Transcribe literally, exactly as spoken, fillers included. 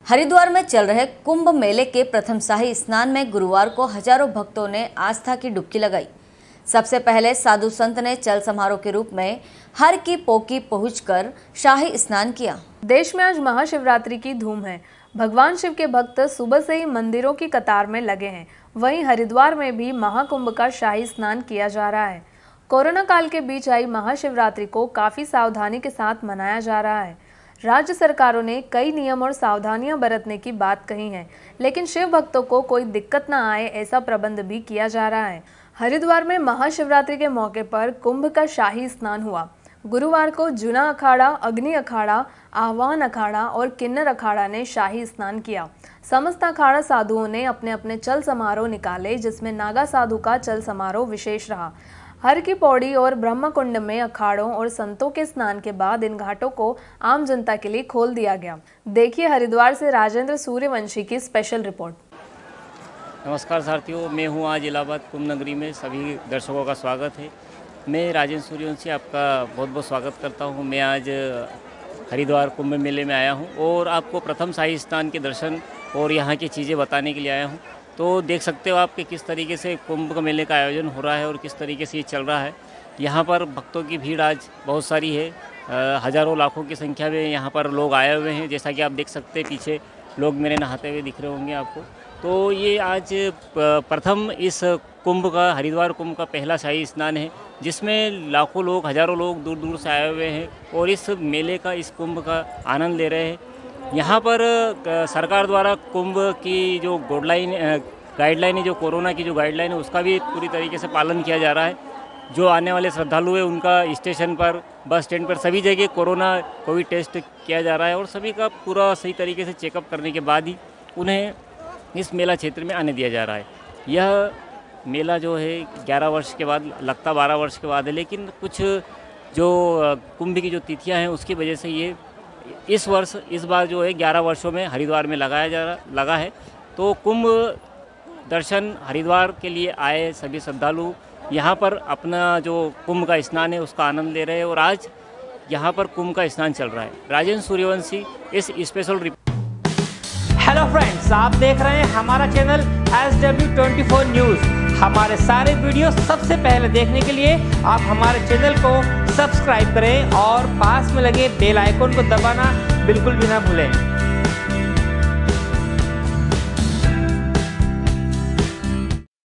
हरिद्वार में चल रहे कुंभ मेले के प्रथम शाही स्नान में गुरुवार को हजारों भक्तों ने आस्था की डुबकी लगाई। सबसे पहले साधु संत ने चल समारोह के रूप में हर की पौकी पहुंचकर शाही स्नान किया। देश में आज महाशिवरात्रि की धूम है। भगवान शिव के भक्त सुबह से ही मंदिरों की कतार में लगे हैं। वहीं हरिद्वार में भी महाकुंभ का शाही स्नान किया जा रहा है। कोरोना काल के बीच आई महाशिवरात्रि को काफी सावधानी के साथ मनाया जा रहा है। राज्य सरकारों ने कई नियम और सावधानियां बरतने की बात कही है, लेकिन शिव भक्तों को कोई दिक्कत न आए ऐसा प्रबंध भी किया जा रहा है। हरिद्वार में महाशिवरात्रि के मौके पर कुंभ का शाही स्नान हुआ। गुरुवार को जूना अखाड़ा, अग्नि अखाड़ा, आह्वान अखाड़ा और किन्नर अखाड़ा ने शाही स्नान किया। समस्त अखाड़ा साधुओं ने अपने अपने चल समारोह निकाले, जिसमें नागा साधु का चल समारोह विशेष रहा। हर की पौड़ी और ब्रह्मकुंड में अखाड़ों और संतों के स्नान के बाद इन घाटों को आम जनता के लिए खोल दिया गया। देखिए हरिद्वार से राजेंद्र सूर्यवंशी की स्पेशल रिपोर्ट। नमस्कार साथियों, मैं हूं आज इलाहाबाद कुंभ नगरी में। सभी दर्शकों का स्वागत है। मैं राजेंद्र सूर्यवंशी आपका बहुत बहुत स्वागत करता हूं। मैं आज हरिद्वार कुंभ मेले में आया हूं और आपको प्रथम शाही स्नान के दर्शन और यहाँ की चीज़ें बताने के लिए आया हूं। तो देख सकते हो आप कि किस तरीके से कुंभ का मेले का आयोजन हो रहा है और किस तरीके से ये चल रहा है। यहाँ पर भक्तों की भीड़ आज बहुत सारी है। हज़ारों लाखों की संख्या में यहाँ पर लोग आए हुए हैं। जैसा कि आप देख सकते हैं, पीछे लोग मेरे नहाते हुए दिख रहे होंगे आपको। तो ये आज प्रथम इस कुंभ का, हरिद्वार कुंभ का पहला शाही स्नान है, जिसमें लाखों लोग, हज़ारों लोग दूर दूर से आए हुए हैं और इस मेले का, इस कुंभ का आनंद ले रहे हैं। यहाँ पर सरकार द्वारा कुंभ की जो गाइडलाइन गाइडलाइन है, जो कोरोना की जो गाइडलाइन है, उसका भी पूरी तरीके से पालन किया जा रहा है। जो आने वाले श्रद्धालु हैं उनका स्टेशन पर, बस स्टैंड पर, सभी जगह कोरोना कोविड टेस्ट किया जा रहा है और सभी का पूरा सही तरीके से चेकअप करने के बाद ही उन्हें इस मेला क्षेत्र में आने दिया जा रहा है। यह मेला जो है ग्यारह वर्ष के बाद, लगता बारह वर्ष के बाद है, लेकिन कुछ जो कुंभ की जो तिथियाँ हैं उसकी वजह से ये इस वर्ष, इस बार जो है ग्यारह वर्षों में हरिद्वार में लगाया जा रहा लगा है। तो कुंभ दर्शन हरिद्वार के लिए आए सभी श्रद्धालु यहाँ पर अपना जो कुंभ का स्नान है उसका आनंद ले रहे हैं और आज यहाँ पर कुंभ का स्नान चल रहा है। राजेंद्र सूर्यवंशी इस स्पेशल रिपोर्ट। हेलो फ्रेंड्स, आप देख रहे हैं हमारा channel S W twenty four news. हमारे सारे वीडियो सबसे पहले देखने के लिए आप हमारे चैनल को सब्सक्राइब करें और पास में लगे बेल आइकन को दबाना बिल्कुल भी ना भूलें।